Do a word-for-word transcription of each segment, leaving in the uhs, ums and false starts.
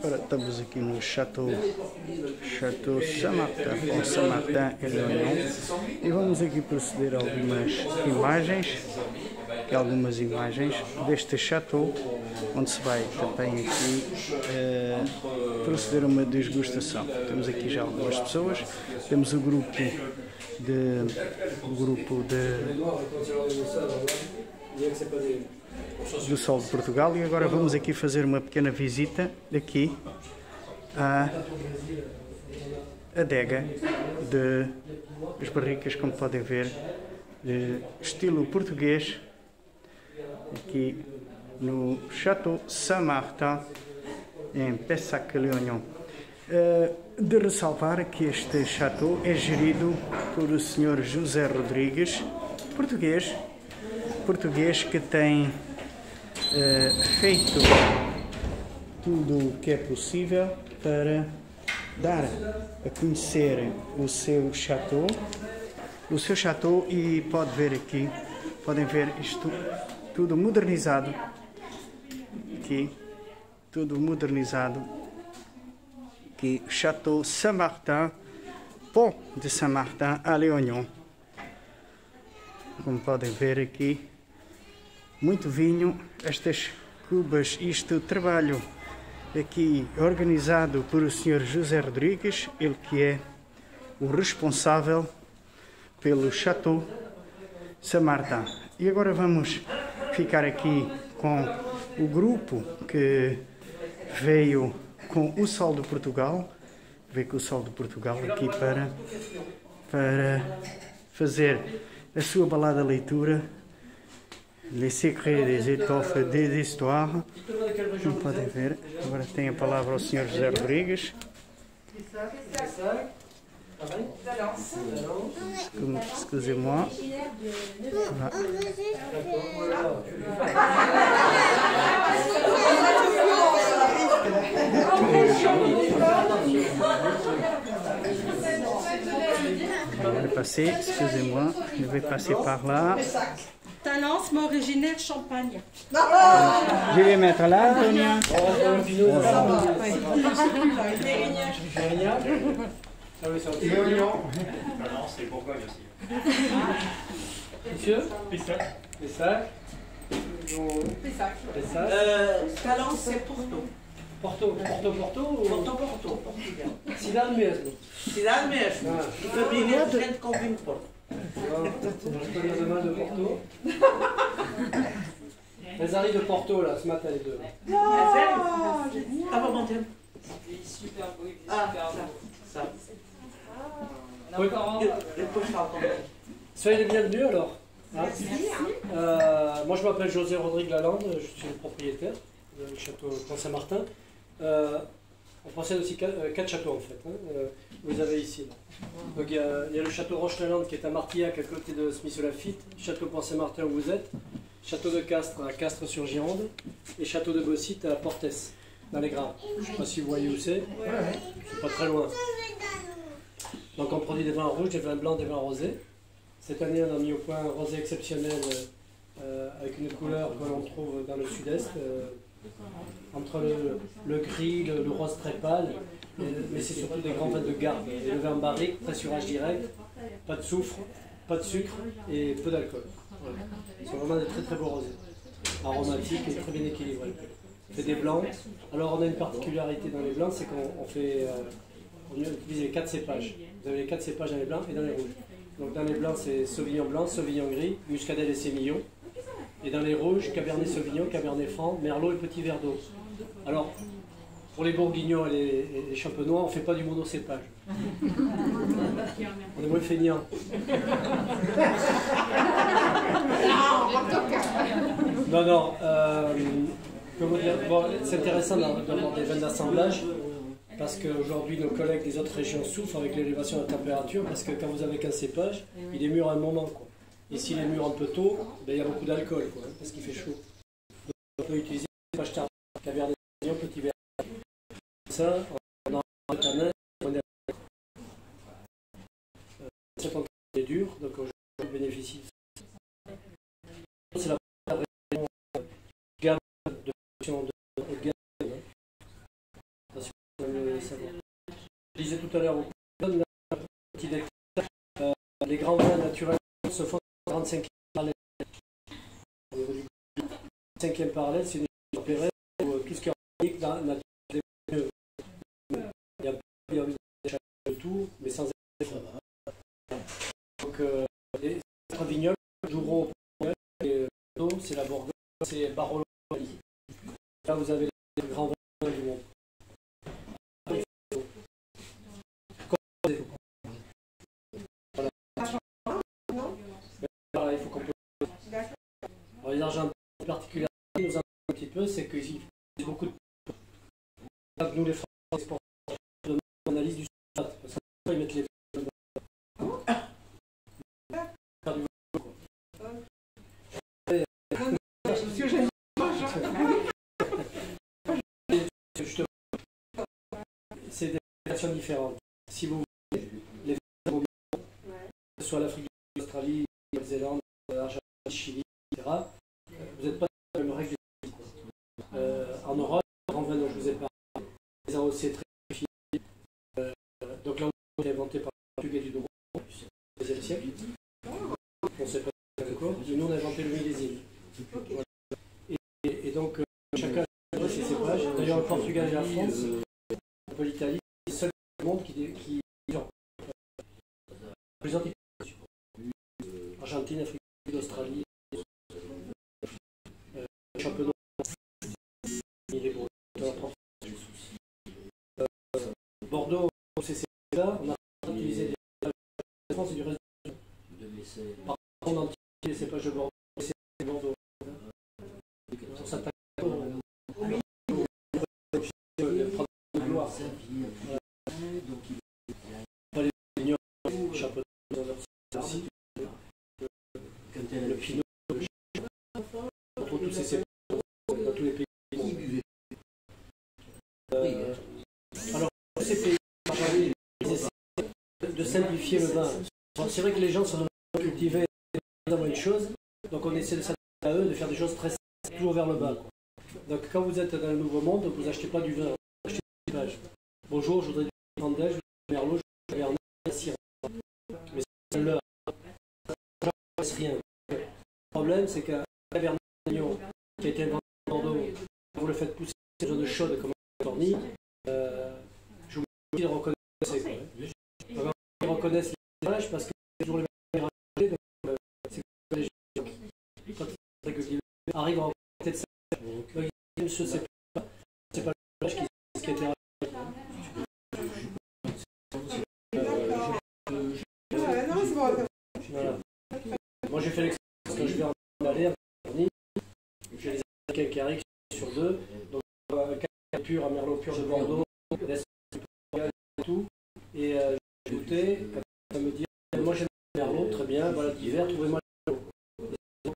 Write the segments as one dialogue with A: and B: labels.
A: Agora estamos aqui no Château, Château Saint-Martin, com Saint-Martin-et-Léognan, e vamos aqui proceder a algumas imagens, aqui algumas imagens deste Château, onde se vai também aqui uh, proceder a uma degustação. Temos aqui já algumas pessoas, temos o grupo de, o grupo de do Sol de Portugal, e agora vamos aqui fazer uma pequena visita aqui à adega de as barricas, como podem ver, de estilo português, aqui no Château Saint-Martin em Pessac-Léognan. De ressalvar que este château é gerido por o senhor José Rodrigues, português, português que tem uh, feito tudo o que é possível para dar a conhecer o seu château, o seu château, e pode ver aqui, podem ver isto tudo modernizado, aqui, tudo modernizado, aqui, Château Saint-Martin, Pont de Saint-Martin à Léognan. Como podem ver aqui, muito vinho, estas cubas, isto trabalho aqui organizado por o senhor José Rodrigues, ele que é o responsável pelo Château Saint-Martin. E agora vamos ficar aqui com o grupo que veio com o Sol de Portugal, veio com o Sol de Portugal aqui para, para fazer a sua balada leitura, Les Secrets des Étoffes des Histoires. Como podem ver, agora tem a palavra ao senhor José Rodrigues. Excusez-moi. Je vais passer, excusez-moi, je vais passer par là.
B: Talence, mais originaire Champagne.
A: Je vais mettre là, Antonia.
C: C'est Bourgogne aussi.
D: Monsieur Pessac. Pessac. Pessac.
B: Euh, Talence, c'est Porto.
D: Porto, Porto, Porto ou...
B: Porto, Porto, Portugal.
D: Cidade mesmo.
B: Cidade mesmo. E família de gente com vinho de Porto.
D: Je connais le de Porto. Elles arrivent de Porto là, ce matin les deux.
B: Ah, ça va monter.
C: Super beau, il est
B: Ah,
C: super
B: ça,
C: beau.
B: ça.
D: Oui.
B: Et puis, je t'entends.
D: Soyez les bienvenus alors. Hein euh, moi je m'appelle José Rodrigue Lalande, je suis le propriétaire du château Pont Saint-Martin. Euh, on possède aussi quatre, euh, quatre châteaux en fait, hein, euh, vous avez ici. Là. Donc il y, a, il y a le château Roche-Lalande qui est à Martillac à côté de Smith-Lafitte, château Pont Saint-Martin où vous êtes, château de Castres à Castres-sur-Gironde et château de Bossite à Portes, dans les Graves. Je ne sais pas si vous voyez où c'est, c'est pas très loin. Donc on produit des vins rouges, des vins blancs, des vins rosés. Cette année on a mis au point un rosé exceptionnel euh, avec une couleur que l'on trouve dans le sud-est. Euh, entre le, le gris, le, le rose très pâle, et, mais c'est surtout des grands vins de garde, élevés en barrique, pressurage direct, pas de soufre, pas de sucre et peu d'alcool. Voilà. C'est vraiment des très très beaux rosés, aromatiques et très bien équilibrés. On fait des blancs. Alors on a une particularité dans les blancs, c'est qu'on fait, euh, on utilise les quatre cépages. Vous avez les quatre cépages dans les blancs et dans les rouges. Donc dans les blancs c'est Sauvignon blanc, Sauvignon gris, Muscadet et Sémillon. Et dans les rouges, Cabernet Sauvignon, Cabernet Franc, Merlot et Petit Verdot. Alors, pour les Bourguignons et les, et les Champenois, on ne fait pas du monocépage. On est moins feignants. Non, non. Euh, bon, c'est intéressant d'avoir des vins d'assemblage, parce qu'aujourd'hui, nos collègues des autres régions souffrent avec l'élévation de la température, parce que quand vous avez qu'un cépage, il est mûr à un moment, quoi. Et s'il est mûr un peu tôt, ben, il y a beaucoup d'alcool, quoi, parce qu'il fait chaud. Donc, on peut utiliser des cépages tardifs, Cabernet Sauvignon, Petit Verdot. Ça, on a un tanin, on est à dur, donc on bénéficie de ça. C'est la première région gamme de production de haut de gamme. devriez savoir. Je disais tout à l'heure, petit détail, euh, les grands vins naturels se font à trente-cinq parallèles. Au niveau du cinquième parallèle, c'est une température où tout ce qui est organique, naturel, mieux. Il y a il y a de tout, mais sans effet. Donc, euh, les autres vignobles, Douro, et Bordeaux, c'est la Bourgogne, c'est Barolo. Là, vous avez les grands vins du monde. Voilà, il faut qu'on peut. Alors, les Argentins, particulièrement, nous avons un petit peu, c'est qu'ils utilisent beaucoup de. Nous, les Français, de l'analyse du stade, parce qu'ils mettent les. C'est des versions différentes. Si vous voulez, les versions, que ce soit l'Afrique, l'Australie, la Nouvelle-Zélande, l'Argentine, le Chili, et cetera, vous n'êtes pas dans la même règle. Euh, en Europe, le grand vin dont je vous ai parlé, les A O C très fines. Euh, donc là, on a été inventé par le Portugais du Douro, au deuxième siècle. On ne sait pas d'accord, mais nous on a inventé le millésime. Voilà. Et, et, et donc, euh, chacun a ses cépages. D'ailleurs, le Portugal et la France, un peu l'Italie, c'est le seul monde qui. qui plus antiques. Argentine, Afrique, Australie, euh, championnat, il est bon. Euh, Bordeaux, c'est ça, on a utilisé des France et du reste de par contre, on a utilisé les cépages de Bordeaux, c'est Bordeaux. On s'attaque au gloire. Les vignerons, les championnats dans leur site. Le pinot, entre tous ces cépages dans tous les pays du monde. Euh, alors, ces pays, ils essaient de simplifier le vin. C'est vrai que les gens sont cultivés dans une chose, donc on essaie de s'adapter à eux, de faire des choses très simples, toujours vers le bas. Quoi. Donc quand vous êtes dans le nouveau monde, vous n'achetez pas du vin, vous achetez du cépage. Bonjour, je voudrais du Vendel, je voudrais du Merlot, je voudrais du Bernet, de la Syrah. Mais c'est leur. Ça ne passe rien. Le problème, c'est qu'un Cabernet Sauvignon qui a été inventé à Bordeaux, vous le faites pousser dans une zone chaude comme en Californie, euh, je vous dis de reconnaître c'est quoi. Hein. Ils reconnaissent les images parce que c'est toujours les mêmes images, donc euh, c'est que les gens qui arrivent à reconnaître ça. Donc ils disent, monsieur, c'est pas, c'est pas l'image qui, qui a été raconté. Voilà. Moi j'ai fait l'expérience quand je vais en aller à Californie, j'ai les Américains qui arrivent sur deux, donc un Cabernet pur, un Merlot pur de Bordeaux, et tout, et euh, j'ai goûté, ça me dit, moi j'aime le Merlot, très bien, voilà d'hiver, trouvez-moi le Merlot.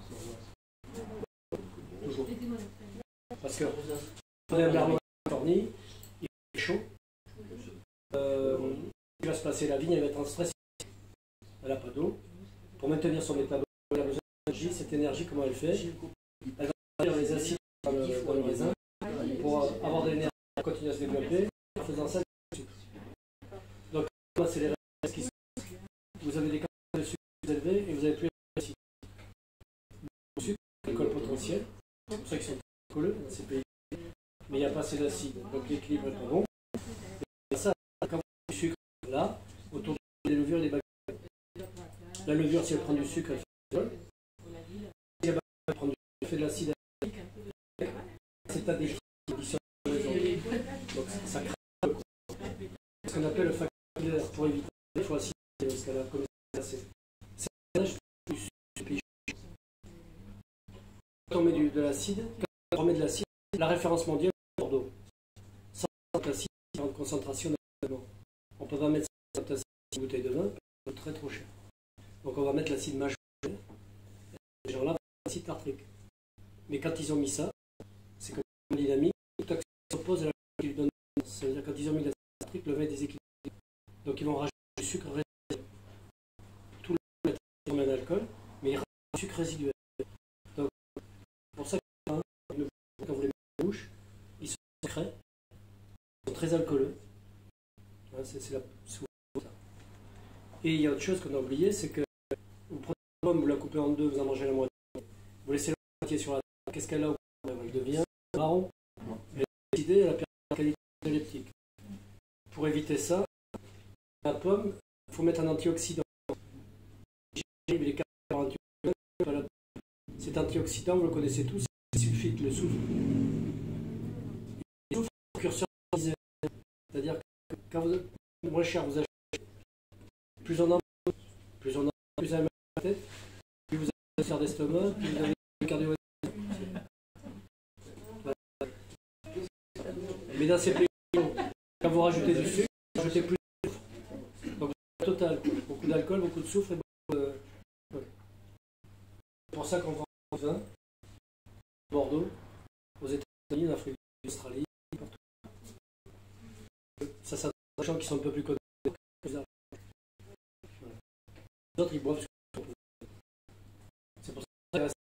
D: Toujours. Parce que on est un Merlot en Californie, il est chaud, euh, il va se passer, la vigne, elle va être en stress, elle n'a pas d'eau. Pour maintenir son métabolisme, elle a besoin d'énergie. Cette énergie, comment elle fait? Elle va réduire les acides dans le, dans le raisin pour avoir de l'énergie pour continuer à se développer en faisant ça du sucre. Donc, là, c'est les restes qui sont. Vous avez des quantités de sucre plus élevées et vous avez plus d'acide. Le sucre, l'alcool potentiel, c'est pour ça qu'ils sont colleux dans ces pays. Mais il n'y a pas assez d'acide, donc l'équilibre n'est pas bon. Et ça, quand vous avez du sucre là, autour des levures et des bactéries. La levure, si elle prend du sucre, elle fait de l'alcool. Si elle prend du sucre, elle fait de l'acide acétique. C'est un déchet qui dissocie les autres. Donc ça crée ce qu'on appelle le facteur pilaire pour éviter des fois acide parce qu'elle a commencé à casser. C'est un mélange du sucre. Quand on met du, de l'acide, quand on remet de l'acide, la référence mondiale est Bordeaux. cent acide, en concentration d'acide. On ne peut pas mettre cent acide dans une bouteille de vin, c'est très trop cher. Donc on va mettre l'acide majoritaire, ces gens-là vont l'acide tartrique. Mais quand ils ont mis ça, c'est comme une dynamique, tout action s'oppose à la qui lui donne. Ça veut dire que quand ils ont mis l'acide tartrique, le vin est déséquilibré. Donc ils vont rajouter du sucre résiduel. Tout le monde met un alcool, mais ils rajoutent du sucre résiduel. Donc c'est pour ça que quand vous les mettez en bouche, ils sont secrets, ils sont très très alcooleux. Hein, c'est c'est la souvent ça. Et il y a autre chose qu'on a oublié, c'est que vous prenez une pomme, vous la coupez en deux, vous en mangez la moitié. Vous laissez la moitié sur la table. Qu'est-ce qu'elle a au bout? Elle devient marron. Elle est décidée, elle a perdu la qualité leptique. Pour éviter ça, la pomme, il faut mettre un antioxydant. Il est capable d'antioxydant. Cet antioxydant, vous le connaissez tous, c'est le sulfite, le soufre. Le soufre est précurseur de misère. C'est-à-dire que quand vous êtes moins cher, vous achetez, plus on en a, plus on en a, plus on a la tête, plus vous avez un cancer d'estomac, plus vous avez un cardiovasculaire. Mais dans ces pays, quand vous rajoutez du sucre, vous rajoutez plus de soufre. Donc, total, beaucoup d'alcool, beaucoup de soufre et beaucoup de... C'est pour ça qu'on vend du vin, Bordeaux, aux États-Unis, en Afrique, en Australie, partout. Ça, c'est des gens qui sont un peu plus connus. Voilà. Les autres, ils boivent. C'est pour ça que ça reste